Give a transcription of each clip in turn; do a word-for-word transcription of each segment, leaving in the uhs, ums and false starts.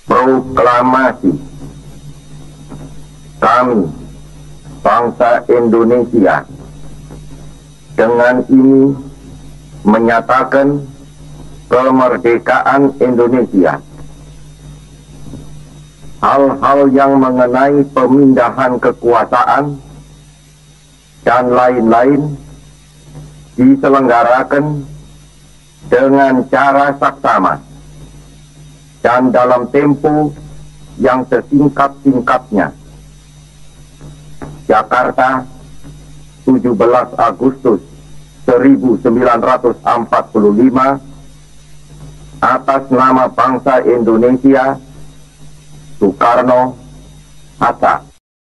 Proklamasi kami, bangsa Indonesia, dengan ini menyatakan kemerdekaan Indonesia. Hal-hal yang mengenai pemindahan kekuasaan dan lain-lain diselenggarakan dengan cara saksama dan dalam tempo yang sesingkat-singkatnya. Jakarta, tujuh belas Agustus seribu sembilan ratus empat puluh lima, atas nama bangsa Indonesia, Soekarno Hatta.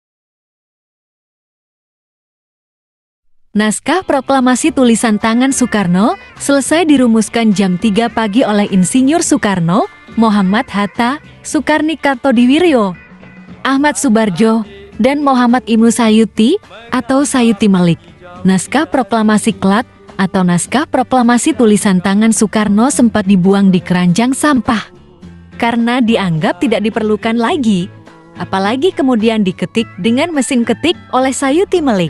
Naskah proklamasi tulisan tangan Soekarno selesai dirumuskan jam tiga pagi oleh Insinyur Soekarno, Muhammad Hatta, Sukarni Kartodiwiryo, Ahmad Subarjo, dan Muhammad Ibnu Sayuti atau Sayuti Melik. Naskah proklamasi Klat atau naskah proklamasi tulisan tangan Soekarno sempat dibuang di keranjang sampah karena dianggap tidak diperlukan lagi, apalagi kemudian diketik dengan mesin ketik oleh Sayuti Melik.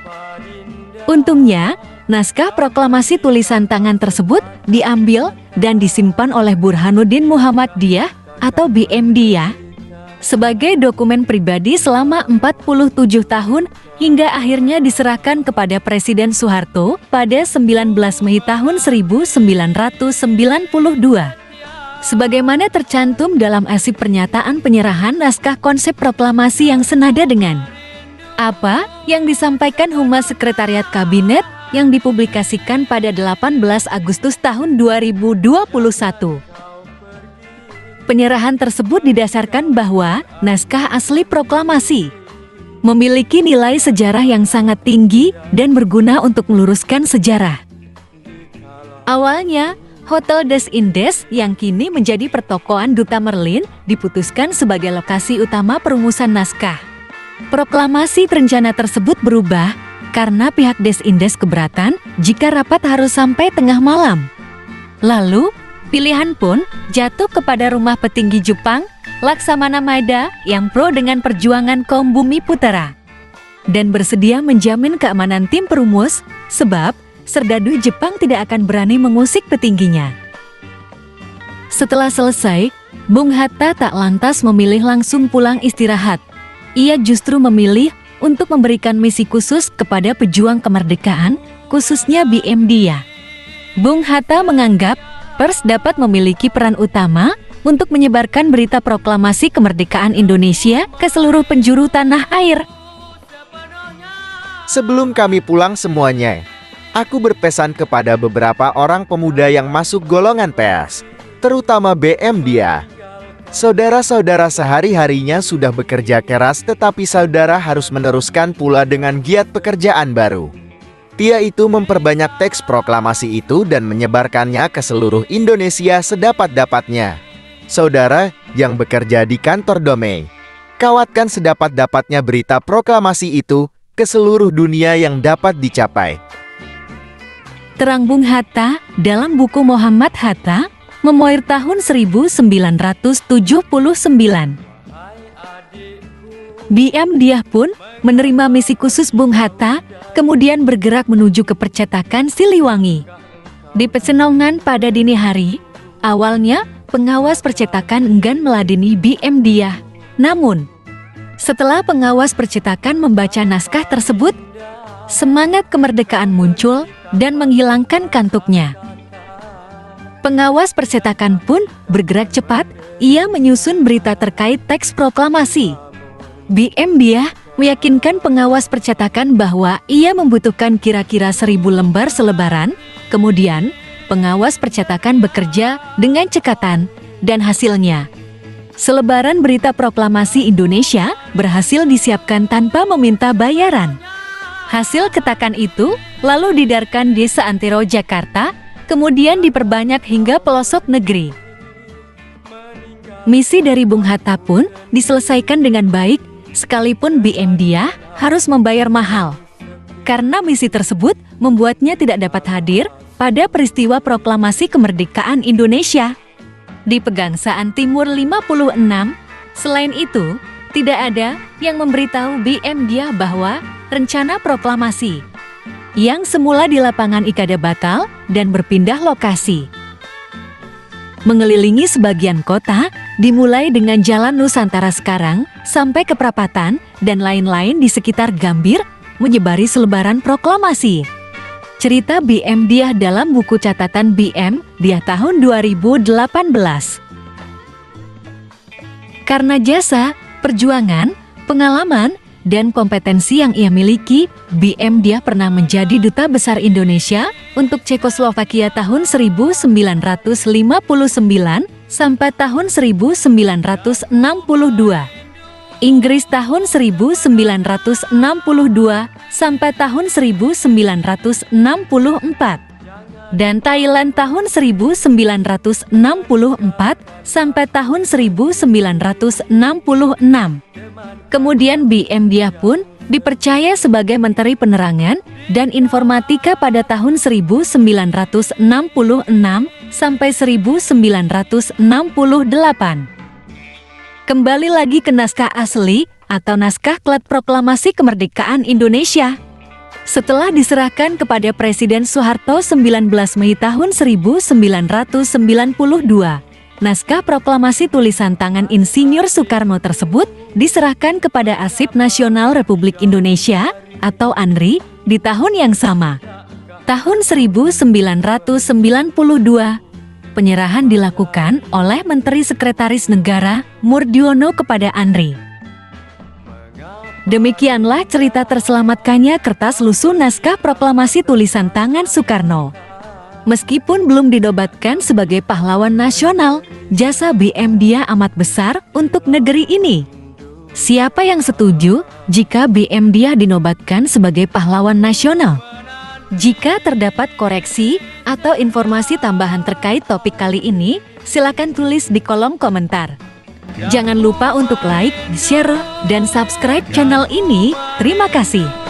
Untungnya, naskah proklamasi tulisan tangan tersebut diambil dan disimpan oleh Burhanuddin Muhammadiyah atau B M Diyah sebagai dokumen pribadi selama empat puluh tujuh tahun hingga akhirnya diserahkan kepada Presiden Soeharto pada sembilan belas Mei tahun seribu sembilan ratus sembilan puluh dua. Sebagaimana tercantum dalam arsip pernyataan penyerahan naskah konsep proklamasi yang senada dengan apa yang disampaikan Humas Sekretariat Kabinet yang dipublikasikan pada delapan belas Agustus tahun dua ribu dua puluh satu. Penyerahan tersebut didasarkan bahwa naskah asli proklamasi memiliki nilai sejarah yang sangat tinggi dan berguna untuk meluruskan sejarah. Awalnya, Hotel Des Indes yang kini menjadi pertokoan Duta Merlin diputuskan sebagai lokasi utama perumusan naskah. Proklamasi terencana tersebut berubah karena pihak Des Indes keberatan jika rapat harus sampai tengah malam. Lalu, pilihan pun jatuh kepada rumah petinggi Jepang, Laksamana Maeda, yang pro dengan perjuangan kaum bumi putera dan bersedia menjamin keamanan tim perumus, sebab serdadu Jepang tidak akan berani mengusik petingginya. Setelah selesai, Bung Hatta tak lantas memilih langsung pulang istirahat. Ia justru memilih untuk memberikan misi khusus kepada pejuang kemerdekaan, khususnya B M Diyah. Bung Hatta menganggap pers dapat memiliki peran utama untuk menyebarkan berita proklamasi kemerdekaan Indonesia ke seluruh penjuru tanah air. Sebelum kami pulang semuanya, aku berpesan kepada beberapa orang pemuda yang masuk golongan pers, terutama B M Diyah. Saudara-saudara sehari-harinya sudah bekerja keras, tetapi saudara harus meneruskan pula dengan giat pekerjaan baru. Dia itu memperbanyak teks proklamasi itu dan menyebarkannya ke seluruh Indonesia sedapat-dapatnya. Saudara yang bekerja di kantor Domei, kawatkan sedapat-dapatnya berita proklamasi itu ke seluruh dunia yang dapat dicapai. Terang Bung Hatta dalam buku Muhammad Hatta, Memoir tahun seribu sembilan ratus tujuh puluh sembilan. B M Diyah pun menerima misi khusus Bung Hatta, kemudian bergerak menuju ke percetakan Siliwangi. Di Pecenongan pada dini hari, awalnya pengawas percetakan enggan meladeni B M Diyah. Namun, setelah pengawas percetakan membaca naskah tersebut, semangat kemerdekaan muncul dan menghilangkan kantuknya. Pengawas percetakan pun bergerak cepat, ia menyusun berita terkait teks proklamasi. B M Diyah meyakinkan pengawas percetakan bahwa ia membutuhkan kira-kira seribu lembar selebaran, kemudian pengawas percetakan bekerja dengan cekatan, dan hasilnya selebaran berita proklamasi Indonesia berhasil disiapkan tanpa meminta bayaran. Hasil ketakan itu lalu diedarkan di seantero Jakarta, kemudian diperbanyak hingga pelosok negeri. Misi dari Bung Hatta pun diselesaikan dengan baik, sekalipun B M Diyah harus membayar mahal. Karena misi tersebut membuatnya tidak dapat hadir pada peristiwa proklamasi kemerdekaan Indonesia. di Pegangsaan Timur lima puluh enam. Selain itu, tidak ada yang memberitahu B M Dia bahwa rencana proklamasi yang semula di lapangan Ikada batal dan berpindah lokasi. Mengelilingi sebagian kota, dimulai dengan Jalan Nusantara sekarang sampai ke perapatan dan lain-lain di sekitar Gambir, menyebari selebaran proklamasi. Cerita B M Dia dalam buku catatan B M Dia tahun dua ribu delapan belas. Karena jasa, perjuangan, pengalaman, dan kompetensi yang ia miliki, B M Dia pernah menjadi Duta Besar Indonesia untuk Cekoslovakia tahun seribu sembilan ratus lima puluh sembilan sampai tahun seribu sembilan ratus enam puluh dua. Inggris tahun seribu sembilan ratus enam puluh dua sampai tahun seribu sembilan ratus enam puluh empat. Dan Thailand tahun seribu sembilan ratus enam puluh empat sampai tahun seribu sembilan ratus enam puluh enam. Kemudian B M Dia pun dipercaya sebagai Menteri Penerangan dan Informatika pada tahun seribu sembilan ratus enam puluh enam sampai seribu sembilan ratus enam puluh delapan. Kembali lagi ke naskah asli atau naskah Klat Proklamasi Kemerdekaan Indonesia. Setelah diserahkan kepada Presiden Soeharto sembilan belas Mei tahun seribu sembilan ratus sembilan puluh dua, naskah proklamasi tulisan tangan Insinyur Soekarno tersebut diserahkan kepada Arsip Nasional Republik Indonesia atau ANRI di tahun yang sama. Tahun seribu sembilan ratus sembilan puluh dua, penyerahan dilakukan oleh Menteri Sekretaris Negara Murdiono kepada ANRI. Demikianlah cerita terselamatkannya kertas lusuh naskah proklamasi tulisan tangan Soekarno. Meskipun belum dinobatkan sebagai pahlawan nasional, jasa B M Dia amat besar untuk negeri ini. Siapa yang setuju jika B M Dia dinobatkan sebagai pahlawan nasional? Jika terdapat koreksi atau informasi tambahan terkait topik kali ini, silakan tulis di kolom komentar. Jangan lupa untuk like, share, dan subscribe channel ini. Terima kasih.